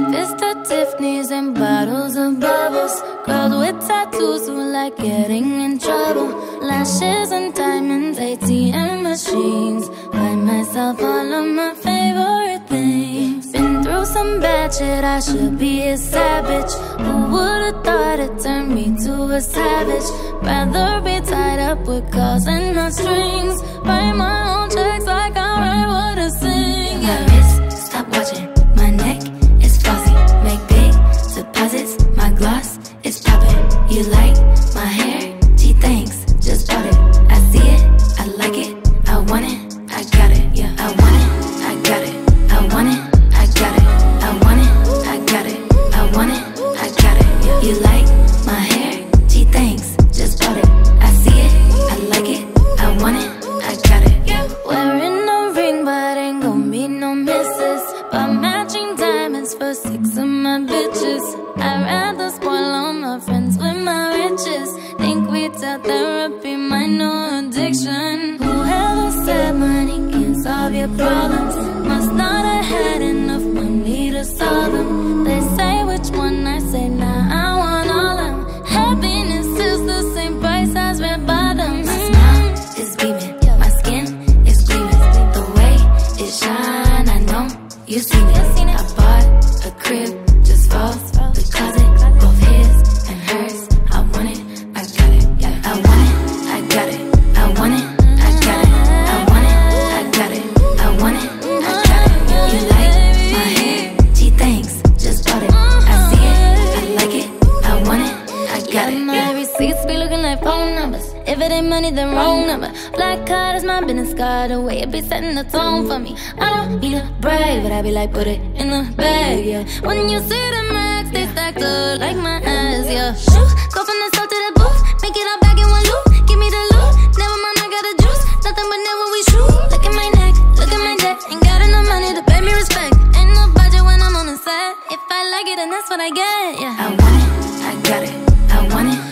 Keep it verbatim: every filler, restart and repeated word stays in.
Breakfast at Tiffany's and bottles of bubbles. Girls with tattoos who like getting in trouble. Lashes and diamonds, A T M machines. Buy myself all of my favorite things. Been through some bad shit, I should be a savage. Who would've thought it turned me to a savage? Rather be tied up with calls and not strings. Write my own checks like I write what I sing. My wrist, stop watching. My neck is flossy. Make big deposits. My gloss is popping. You like my hair? Gee, thanks. Just bought it. I see it. I like it. I want it. I got it. Yeah, I want it. I got it. I want it. I got it. I want it. I got it. I want it. I got it. Yeah. You like my hair? Gee, thanks. Just bought it. I see it. I like it. I want it. I got it. Yeah. Wearing a ring, but ain't gon' be no misses. But matching diamonds for six of my bitches. I'd rather spoil all my friends with my riches. Think retail therapy, my new addiction. Whoever said money can solve your problems must not have had enough money to solve them. They say which one, I say nah, I want all of them. Happiness is the same price as red bottoms. My smile is beaming, my skin is gleaming. The way it shine, I know you seen it. I bought a crib just for the closet, both his and hers. I want it, I got it. I want it, I got it. I want it, I got it. I want it, I got it. I want it, I got it. You like my hair? Gee, thanks. Just bought it. I see it, I like it. I want it, I got it. My receipts be looking like phone numbers. If it ain't money, then wrong number. Black card is my business card. The way it be setting the tone for me. I don't need a brag, but I be like, put it in the bag, yeah. When you see the max, they stacked up like my ass, yeah. Shoo, go from the south to the booth, make it all back in one loop. Give me the loot, never mind, I got the juice. Nothing but never we shoot. Look at my neck, look at my deck. Ain't got enough money to pay me respect. Ain't no budget when I'm on the set. If I like it, then that's what I get, yeah. I want it, I got it. I want it.